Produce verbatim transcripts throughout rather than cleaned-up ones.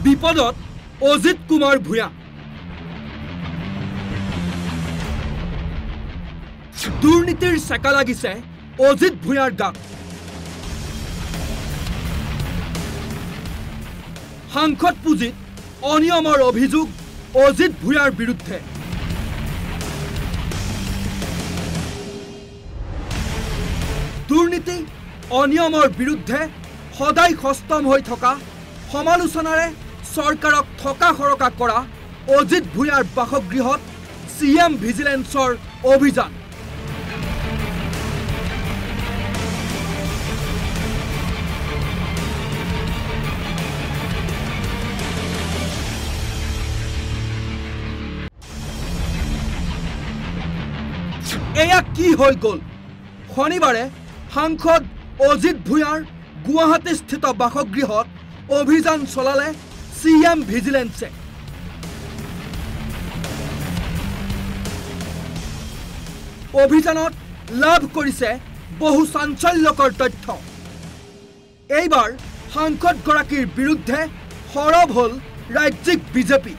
বিপদত অজিত কুমাৰ ভূঞা দুৰ্নীতিৰ চেকা লাগিছে অজিত ভূঞাৰ গাত সাংসদ পুঁজিত অনিয়মৰ অভিযোগ অজিত ভূঞাৰ বিৰুদ্ধে দুৰ্নীতি অনিয়মৰ বিৰুদ্ধে সদায় সষ্টম হৈ থকা সমালোচনাৰে চৰকাৰক থকা খৰকা কৰা অজিত ভূঞাৰ বাসগৃহত চিএম ভিজিলেন্সৰ অভিযান এয়া কি হৈ গ'ল শনিবাৰে সাংসদ অজিত ভূঞাৰ গুৱাহাটীস্থিত বাসগৃহত অভিযান চলালে চিএম ভিজিলেন্সে অভিযানত লাভ কৰিছে বহু চাঞ্চল্যকৰ তথ্য এইবাৰ সাংসদগৰাকীৰ বিৰুদ্ধে সৰব হ'ল ৰাজ্যিক বিজেপি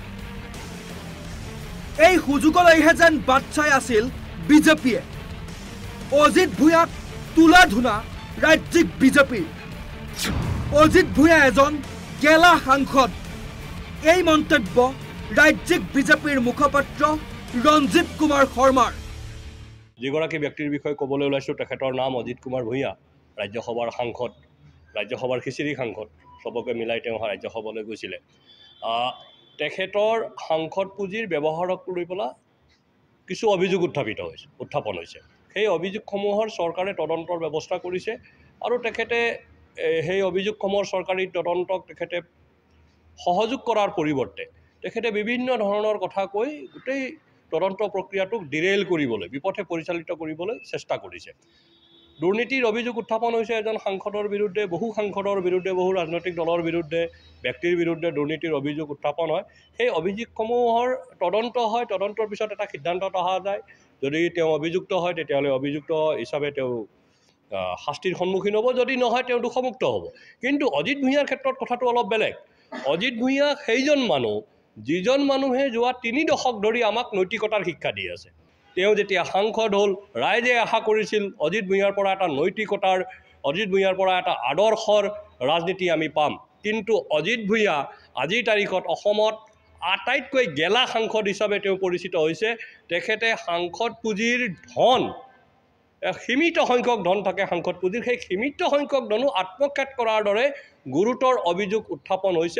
এই সুযোগলৈহে যেন বাট চাই আছিল বিজেপিয়ে অজিত ভূঞাক তুলা ধুনা ৰাজ্যিক বিজেপিৰ অজিত ভূঞা এজন গেলা সাংসদ এই মন্তব্য ৰাজ্যিক বিজেপিৰ মুখপাত্ৰ ৰঞ্জিত কুমাৰ শৰ্মাৰ যিগৰাকী ব্যক্তিৰ বিষয়ে ক'বলৈ ওলাইছোঁ তেখেতৰ নাম অজিত কুমাৰ ভূঞা ৰাজ্যসভাৰ সাংসদ ৰাজ্যসভাৰ খিচিৰি সাংসদ সবকে মিলাই তেওঁ ৰাজ্যসভালৈ গৈছিলে তেখেতৰ সাংসদ পুঁজিৰ ব্যৱহাৰক লৈ পেলাই কিছু অভিযোগ উত্থাপিত হৈছে উত্থাপন হৈছে সেই অভিযোগসমূহৰ চৰকাৰে তদন্তৰ ব্যৱস্থা কৰিছে আৰু তেখেতে সেই অভিযোগসমূহৰ চৰকাৰী তদন্তক তেখেতে সহযোগ কৰাৰ পৰিৱৰ্তে তেখেতে বিভিন্ন ধৰণৰ কথা কৈ গোটেই তদন্ত প্ৰক্ৰিয়াটোক ডিৰেইল কৰিবলৈ বিপথে পৰিচালিত কৰিবলৈ চেষ্টা কৰিছে দুৰ্নীতিৰ অভিযোগ উত্থাপন হৈছে এজন সাংসদৰ বিৰুদ্ধে বহু সাংসদৰ বিৰুদ্ধে বহু ৰাজনৈতিক দলৰ বিৰুদ্ধে ব্যক্তিৰ বিৰুদ্ধে দুৰ্নীতিৰ অভিযোগ উত্থাপন হয় সেই অভিযোগসমূহৰ তদন্ত হয় তদন্তৰ পিছত এটা সিদ্ধান্তত অহা যায় যদি তেওঁ অভিযুক্ত হয় তেতিয়াহ'লে অভিযুক্ত হিচাপে তেওঁ শাস্তিৰ সন্মুখীন হ'ব যদি নহয় তেওঁ দোষমুক্ত হ'ব কিন্তু অজিত ভূঞাৰ ক্ষেত্ৰত কথাটো অলপ বেলেগ অজিত ভূঞা সেইজন মানুহ যিজন মানুহে যোৱা তিনি দশক ধৰি আমাক নৈতিকতাৰ শিক্ষা দি আছে তেওঁ যেতিয়া সাংসদ হ'ল ৰাইজে আশা কৰিছিল অজিত ভূঞাৰ পৰা এটা নৈতিকতাৰ অজিত ভূঞাৰ পৰা এটা আদৰ্শৰ ৰাজনীতি আমি পাম কিন্তু অজিত ভূঞা আজিৰ তাৰিখত অসমত আটাইতকৈ গেলা সাংসদ হিচাপে তেওঁ পৰিচিত হৈছে তেখেতে সাংসদ পুঁজিৰ ধন সীমিত সংখ্যক ধন থাকে সাংসদ পুঁজিৰ সেই সীমিত সংখ্যক ধনো আত্মসাৎ কৰাৰ দৰে গুৰুতৰ অভিযোগ উত্থাপন হৈছে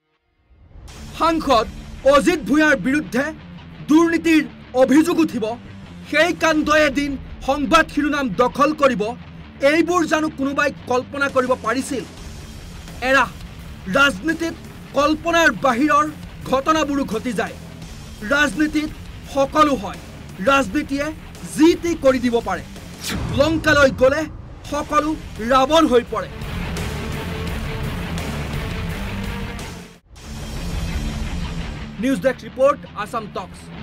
সাংসদ অজিত ভূঞাৰ বিৰুদ্ধে দুৰ্নীতিৰ অভিযোগ উঠিব সেই কাণ্ডয়ে এদিন সংবাদ শিৰোনাম দখল কৰিব এইবোৰ জানো কোনোবাই কল্পনা কৰিব পাৰিছিল এৰা ৰাজনীতিত কল্পনাৰ বাহিৰৰ ঘটনাবোৰো ঘটি যায় ৰাজনীতিত সকলো হয় ৰাজনীতিয়ে যি টি কৰি দিব পাৰে লংকালৈ গ'লে সকলো ৰাৱণ হৈ পৰে নিউজ ডেস্ক ৰিপোৰ্ট আসাম টক্স।